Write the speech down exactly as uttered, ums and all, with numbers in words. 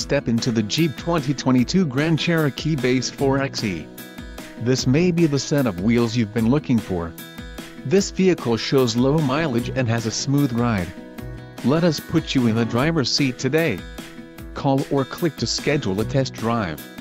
step into the Jeep twenty twenty-two Grand Cherokee Base four X E. This may be the set of wheels you've been looking for. This vehicle shows low mileage and has a smooth ride. Let us put you in the driver's seat today. Call or click to schedule a test drive.